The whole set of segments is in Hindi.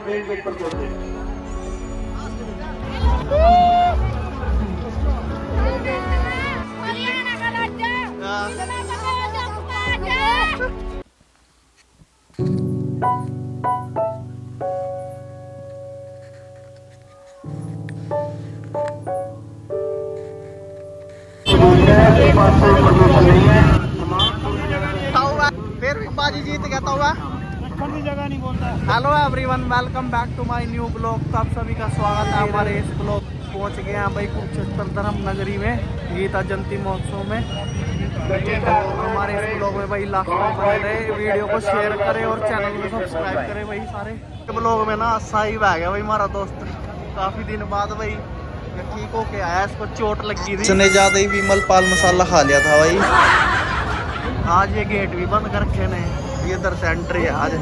मेन गेट पर पहुंचे। फिर बाजी जीत गया तो जगह नहीं बोलता। Hello everyone, welcome back to my new blog. तो आप सभी का स्वागत है हमारे इस ब्लॉग। पहुंच गए हैं भाई कुरुक्षेत्र धर्म नगरी में गीता जयंती महोत्सव में। तो हमारे इस ब्लॉग में भाई लास्ट तक बने रहे, वीडियो को शेयर करें और चैनल को सब्सक्राइब करें भाई सारे। ब्लॉग में ना साहिब आ गया भाई हमारा दोस्त, काफी दिन बाद भाई ठीक होके आया। इसको चोट लगी थी, इसने ज्यादा ही विमल पाल मसाला खा लिया था भाई। आज ये गेट भी बंद कर रखे ने, ये इधर से एंट्री है आज।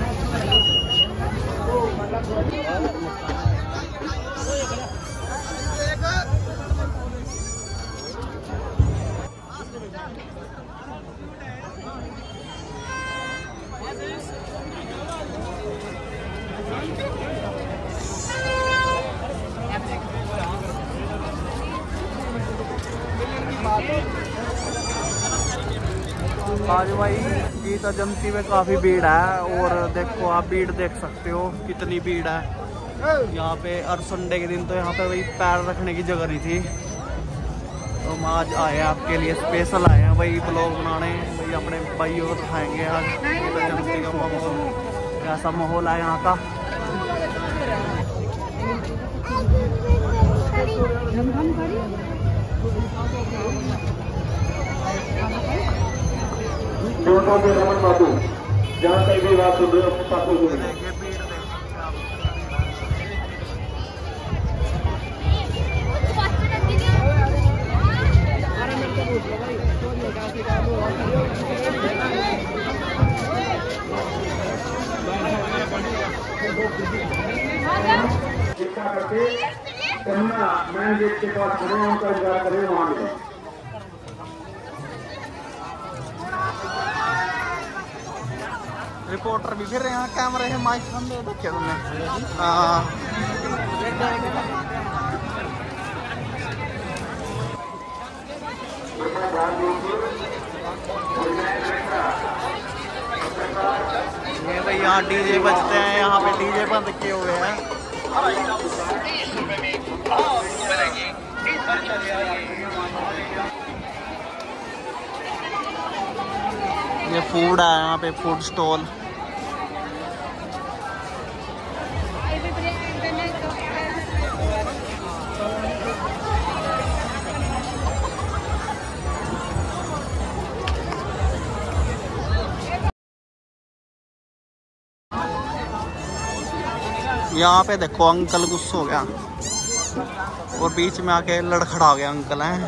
आज भाई गीता जयंती में काफ़ी भीड़ है, और देखो आप भीड़ देख सकते हो कितनी भीड़ है यहाँ पे। और संडे के दिन तो यहाँ पे भाई पैर रखने की जगह नहीं थी। तो हम आज आए हैं आपके लिए, स्पेशल आए हैं भाई ब्लॉग बनाने। भाई अपने भाइयों को दिखाएंगे आज गीता जयंती का माहौल, कैसा माहौल है यहाँ का। दोनों के रमन बाबू जहाँ कहीं भी बात सुन रहे हो अपने पास सुन रहे चिंता करके कन्या मैन गेट के पास खड़े हैं, उनका इंतजार करें वहां मिले। रिपोर्टर भी फिर यहाँ कैमरे है, माइक हम दे रखे तुमने। हाँ ये भाई यहाँ डीजे बजते हैं, यहाँ पे डीजे बंद किए हुए हैं। ये फूड है यहाँ पे, फूड स्टॉल। यहाँ पे देखो अंकल गुस्सा हो गया और बीच में आके लड़खड़ा गया अंकल है।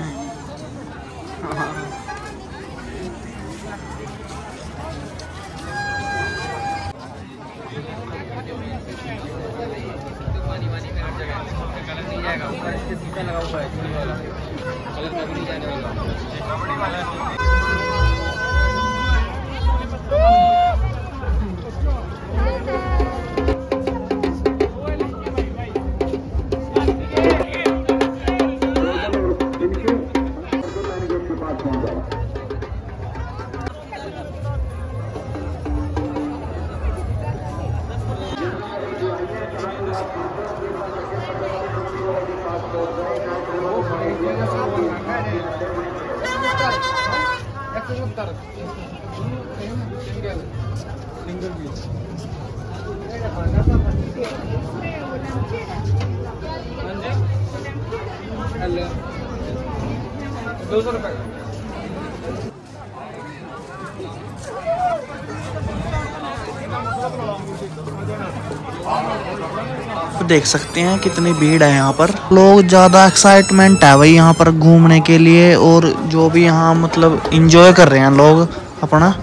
देख सकते हैं कितनी भीड़ है यहाँ पर। लोग ज़्यादा एक्साइटमेंट है भाई यहाँ पर घूमने के लिए, और जो भी यहाँ मतलब एंजॉय कर रहे हैं लोग अपना।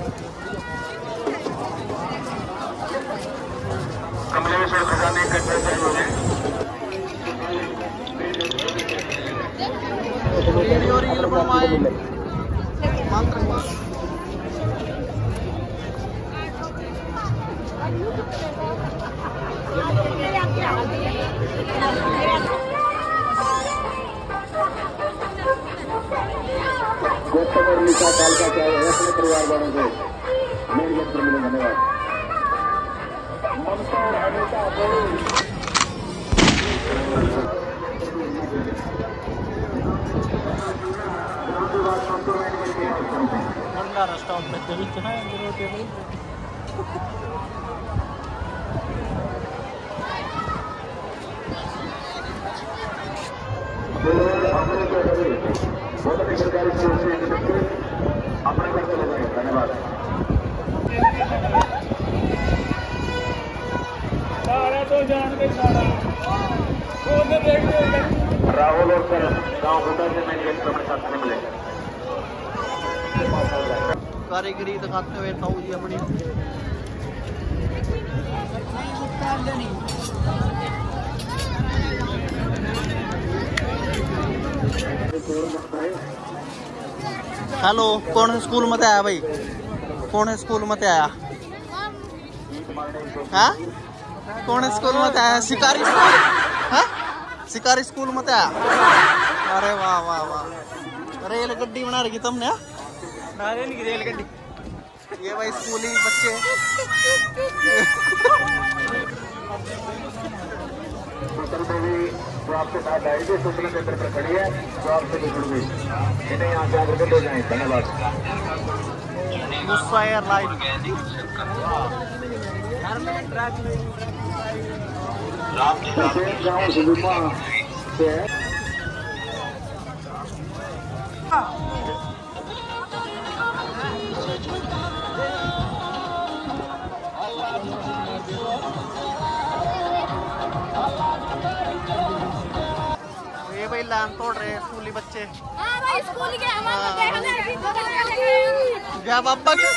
लिखा काल का क्या है अपने परिवार वालों से मेरे गेट पर मिले। धन्यवाद। ममता और अनिता स्टॉप पे सरकारी स्कूल से अपने घर चले जाए। धन्यवाद। तो जान के राहुल और सर गाँव गोटा से मेन गेट पर अपने साथ में मिले। कारीगरी दिखाते हुए ताऊ जी अपनी हेलो। कौन से स्कूल में आया भाई? कौन से स्कूल में आया? हाँ कौन से स्कूल में आया? शिकारी स्कूल? हाँ शिकारी स्कूल में आया। अरे वाह वाह वाह। रेल गड्डी बना रखी तुमने? रेल गड्डी। ये भाई स्कूली बच्चे जो आपके साथ आई थी सूचना केंद्र पर खड़ी है जो आपसे गुजर गई इन्हें यहाँ जाकर के ले जाएं। धन्यवाद। गुस्सा एयरलाइन गाँव जुलूमा से है। ये भाई लाइन तोड़ रहे हैं स्कूली बच्चे। भाई स्कूल के क्या बाबा क्या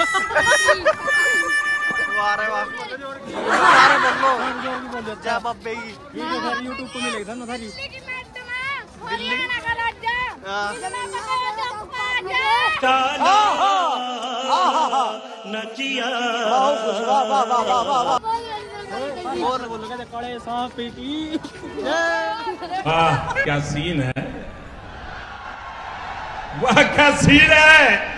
वाह वाह सारे बोलो जय बाबे की यूट्यूब पे मिलेगा ना सारी दिल्ली नचिया बोल कड़े सांप की वाह क्या सीन है, वाह क्या सीन है।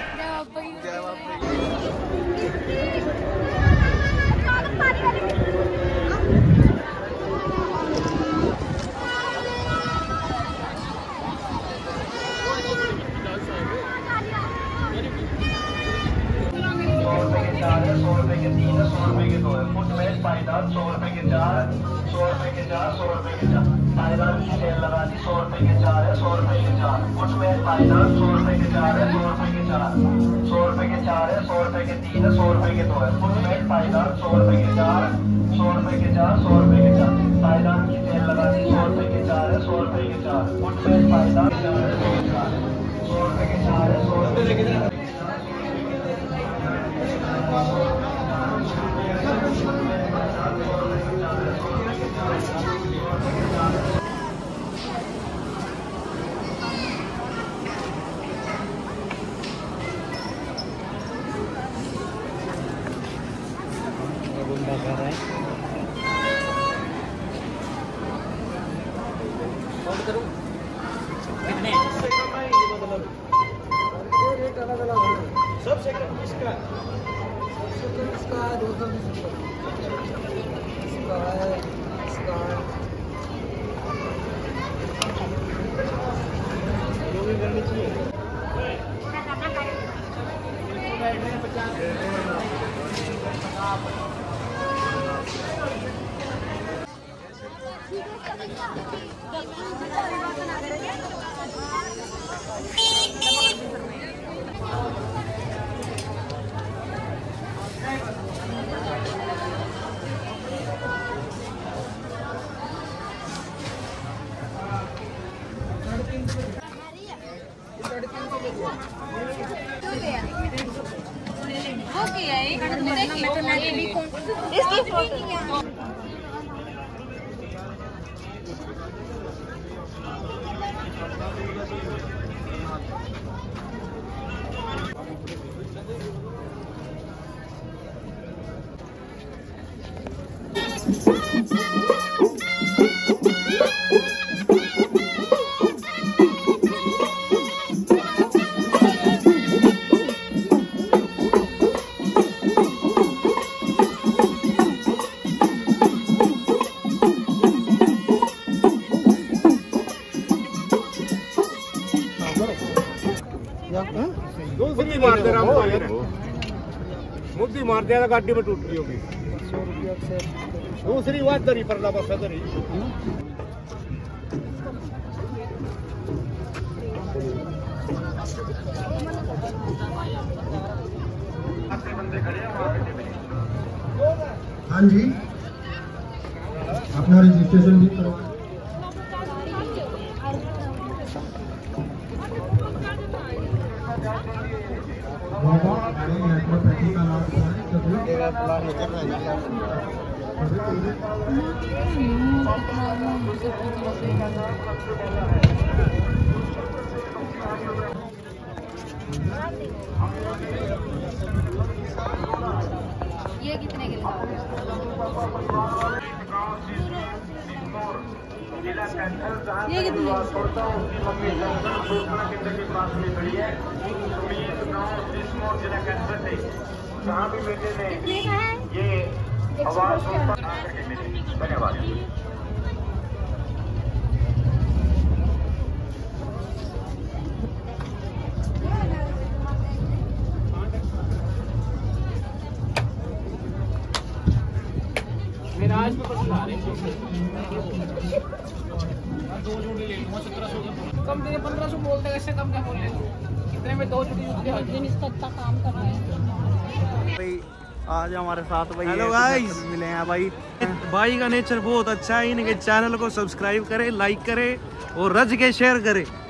मार दिया तो गाड़ी में टूट रही होगी। 100 रुपया से दूसरी बात दरी पर ला बस दरी। हाँ जी, अपना रजिस्ट्रेशन भी करवा। बाबा अरे नेचुरोपैथी का लाभ ये कितने के लिए? ये कितने? कितने का है? ये धन्यवाद। आज में पसंद आ रहे कम दे 1500 बोलते, इससे कम क्या बोल रहे? कितने में 2 छुट्टी इसका इतना काम कर रहा है भाई। आज हमारे साथ भाई हेलो गाइस, मिले हैं भाई। भाई का नेचर बहुत अच्छा है। इनके चैनल को सब्सक्राइब करें, लाइक करें और रज के शेयर करें।